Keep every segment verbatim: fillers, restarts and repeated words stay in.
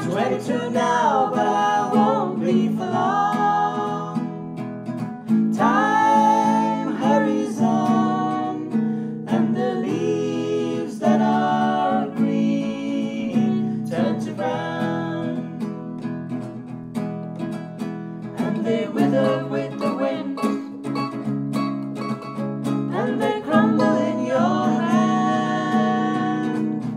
twenty-two now, but I won't be for long. Time hurries on, and the leaves that are green turn to brown, and they wither with the wind, and they crumble in your hand.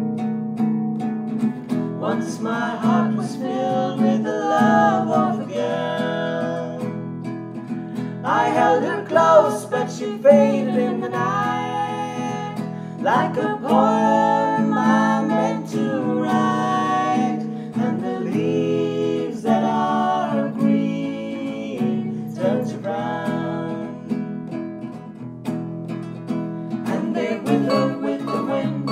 Once my heart was filled with the love of a girl. I held her close, but she faded in the night, like a poem I meant to write. And the leaves that are green turn to brown, and they wither with the wind,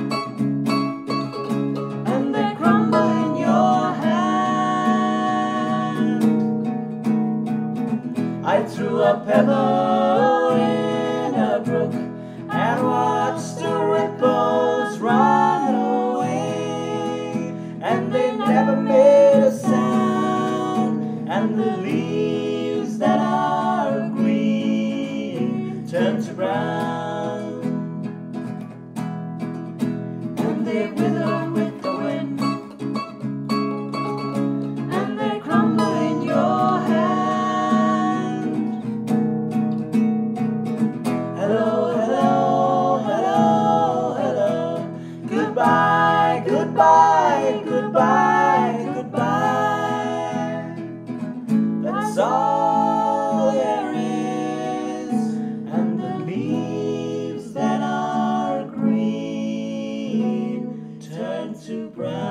and they crumble in your hand. I threw a pebble in a brook and watched the ripples run away, and they never made a sound. And the leaves that are green turn to brown, and they wither with the wind, and they crumble in your hand. Hello, hello, hello, hello. Goodbye, goodbye, goodbye, goodbye. That's all there is, and the leaves that are green turn to brown.